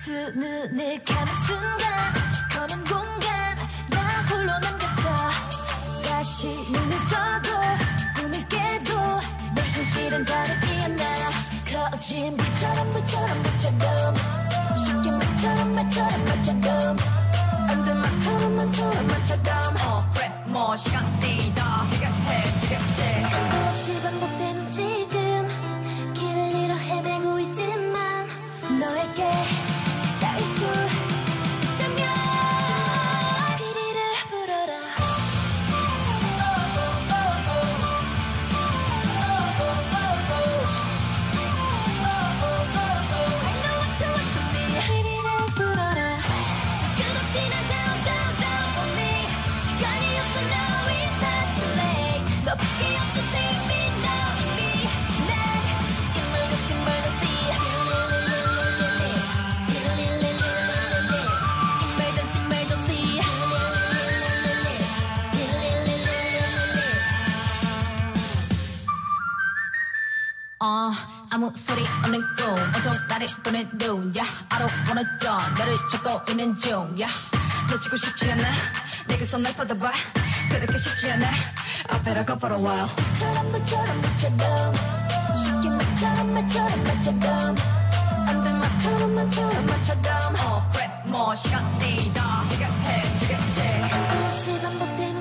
두 눈을 감은 순간 검은 공간 나 홀로 남겨져 다시 눈을 떠도 꿈을 깨도 내 현실은 다르지 않아 거진 물처럼 쉽게 말처럼 안돼 말처럼 그래 뭐 시간 뛰다 해가 지겹지 끝도 없이 반복되는 지금 길을 잃어 헤매고 있지만 너에게 닿을 수 있다면 피리를 불어라 I know what you want from me 피리를 불어라 끝없이 날 down on me 시간이 없어 now it's not too late 너밖에 없어 save me now in me 난 emergency 아무 소리 없는 꿈 온통 나를 보는 눈 yeah. I don't wanna die 너를 찾고 있는 중 yeah. 놓치고 싶지 않아 내게서 날 받아봐 그렇게 쉽지 않아 I better go for a while 물처럼 쉽게 말처럼 안돼 말처럼 그래 뭐 시간 뛰다 해가 지겹지 끝도 없이 반복되는